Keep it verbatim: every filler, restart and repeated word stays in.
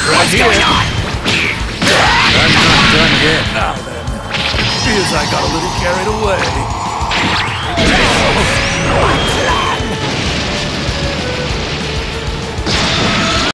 What's here. going on? I'm not done yet. Now then, feels I got a little carried away.